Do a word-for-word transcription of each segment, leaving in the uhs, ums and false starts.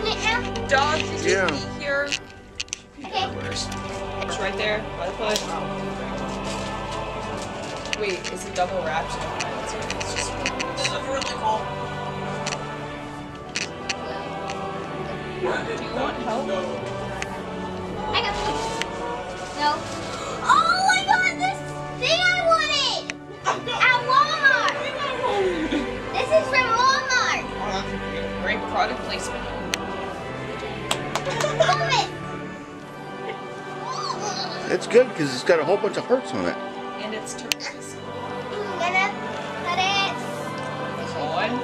open it now? Dog, did you Yeah. pee here? Okay. It's right there by the foot. Wait, is it double wrapped? It's just really cool. Do you want help? I got this. No. Oh my god, this thing I wanted! At Walmart! This is from Walmart! Great product placement. Move it! It's good because it's got a whole bunch of hearts on it. And it's turquoise. I'm gonna put it. On.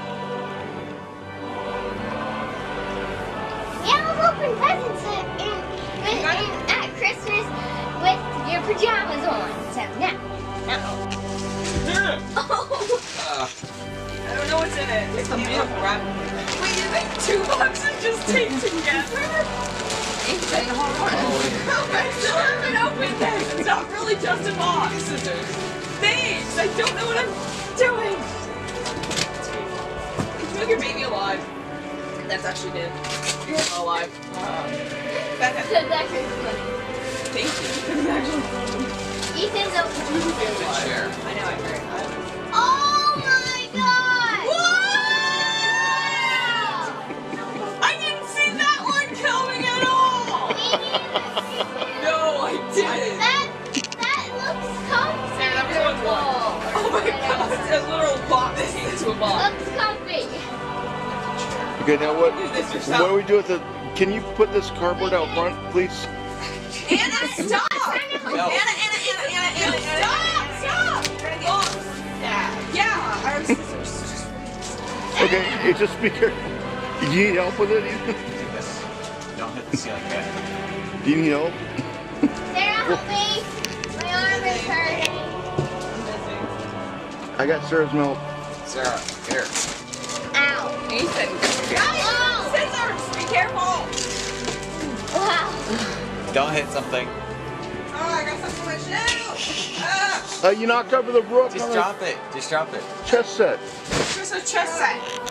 Yeah, I'll open presents at, in, in, in, at Christmas with your pajamas on. So now, now. Oh. I don't know what's in it. It's a milk wrap. Wait, you think two boxes just taped together? It's a hard. I still haven't opened this. It's not really just a box. Scissors. Thanks. I don't know what I'm doing. You took your baby alive. That's actually dead. You're not alive. Uh, Becca. That's actually funny. Thank you. It's actually funny. Ethan's open. Good chair. I know. I heard. Oh my god! I didn't see that one coming at all. No, I didn't. That that looks Sarah, that was one one. comfortable. Oh my god, it's a literal box into a box. Looks comfy. Okay, now what? Do this What yourself. do we do with the? Can you put this cardboard out front, please? Anna, stop! No. Anna, Anna, Anna, Anna, Anna, Anna. Stop! Stop! Oh, yeah. Yeah. Our scissors. Okay, it just be careful. Do you need help with it, Ethan? Don't hit the ceiling yet. Do you need help? Sarah, help me. My arm is hurting. I got Sarah's milk. Sarah, here. Ow. Ethan. Guys, Oh. scissors! Be careful! Wow. Don't hit something. Oh, I got something in my shoe! Ah! Uh, you knocked over the brook Just on drop it. Just drop it. the chess set. There's a chest set.